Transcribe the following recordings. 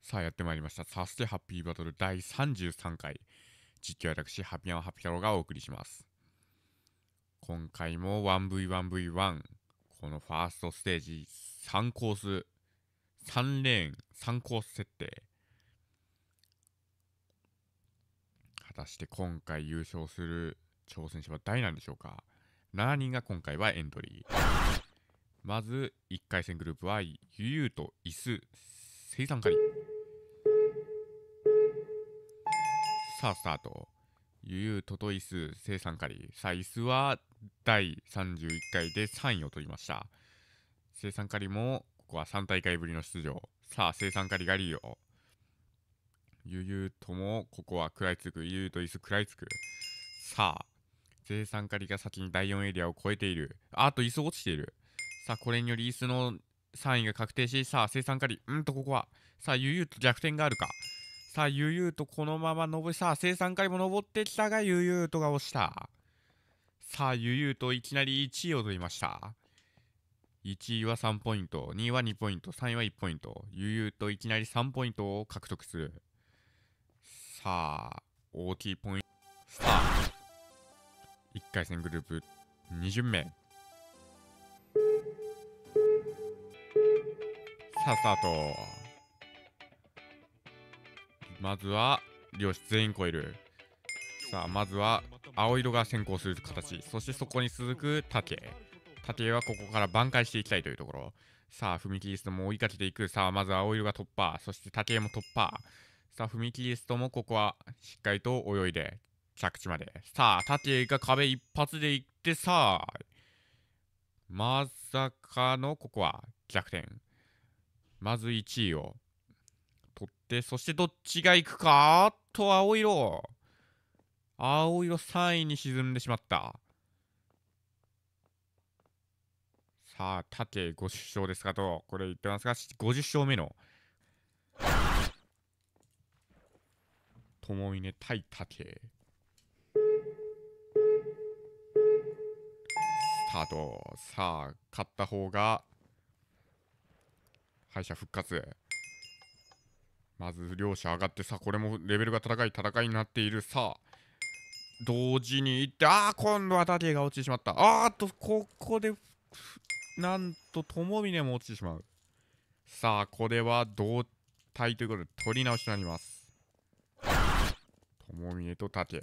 さあやってまいりました。サステハッピーバトル第33回。実況私、ハピヤンハピ太郎がお送りします。今回も 1v1v1。このファーストステージ3コース、3レーン、3コース設定。果たして今回優勝する挑戦者は誰なんでしょうか。7人が今回はエントリー。まず1回戦グループはゆゆとイス、生産狩り。さあスタート。ゆゆととイス生産狩り。さあイスは第31回で3位を取りました。生産狩りもここは3大会ぶりの出場。さあ生産狩りがリード。ゆゆともここは食らいつく。ゆゆとイス食らいつく。さあ生産狩りが先に第4エリアを超えている。あとイス落ちている。さあこれによりイスの3位が確定し、さあ生産狩りここはさあゆゆと弱点があるか。さあゆゆとこのまま登り、さあ生産回も登ってきたがゆゆとが押した。さあゆゆといきなり1位を取りました。1位は3ポイント、2位は2ポイント、3位は1ポイント。ゆゆといきなり3ポイントを獲得する。さあ大きいポイント。さあ1回戦グループ2巡目。さあスタート。まずは両者全員超える。さあまずは青色が先行する形。そしてそこに続く竹はここから挽回していきたいというところ。さあ踏切リストも追いかけていく。さあまず青色が突破、そして竹も突破。さあ踏切リストもここはしっかりと泳いで着地まで。さあ竹が壁一発でいって、さあまさかのここは逆転。まず1位を取って、そしてどっちが行くか。と青色3位に沈んでしまった。さあ竹50勝ですかとこれ言ってますが、50勝目の友峰対竹。スタート。さあ勝った方が敗者復活。まず両者上がって、さあこれもレベルが高い戦いになっている。さあ同時にいって、今度は竹が落ちてしまった。ここでなんと友峰も落ちてしまう。さあこれは同体ということで取り直しとなります。友峰と竹。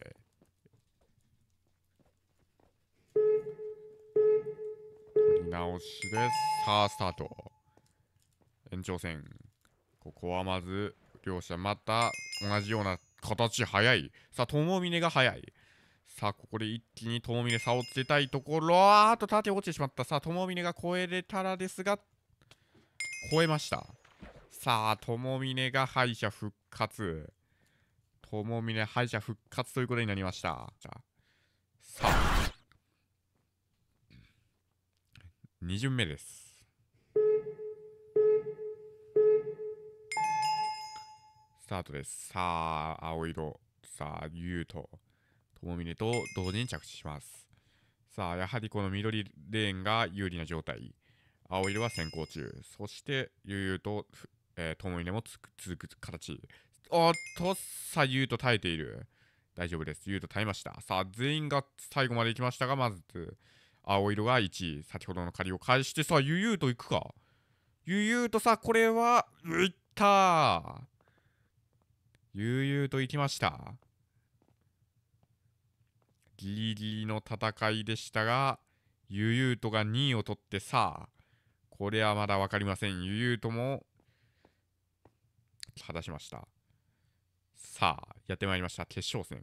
取り直しです。さあスタート。延長戦。ここはまず両者また同じような形。早い。さあ友峰が早い。さあここで一気に友峰差をつけたいところ。縦落ちてしまった。さあ友峰が超えれたらですが、超えました。さあ友峰が敗者復活。友峰敗者復活ということになりました。じゃあさあ2巡目です。スタートです。さあ青色、さあゆうと友峰と同時に着地します。さあやはりこの緑レーンが有利な状態。青色は先行中。そしてゆうと友峰も続く形。さあゆうと耐えている。大丈夫です。ゆうと耐えました。さあ全員が最後まで行きましたが、まず青色が1位。先ほどの借りを返して、さあゆうと行くか。ゆうと、さあこれはいったー。悠々と行きました。ギリギリの戦いでしたが、悠々とが2位を取って、さあこれはまだ分かりません。悠々とも果たしました。さあやってまいりました。決勝戦。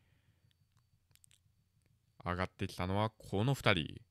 上がってきたのはこの2人。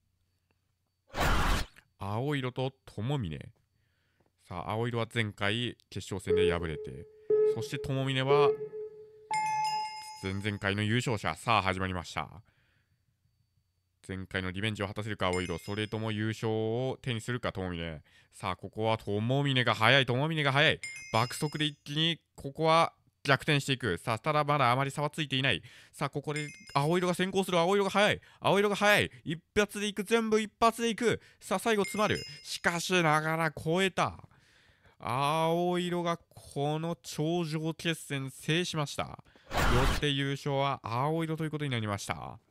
青色と友峰。さあ青色は前回決勝戦で敗れて、そして友峰は前々回の優勝者。さあ始まりました。前回のリベンジを果たせるか青色、それとも優勝を手にするか友峰。さあここは友峰が速い。爆速で一気にここは逆転していく。さあただまだあまり差はついていない。さあここで青色が先行する。青色が速い。一発でいく。全部一発でいく。さあ最後詰まる。しかしながら超えた。 青色がこの頂上決戦制しました。よって優勝は青色ということになりました。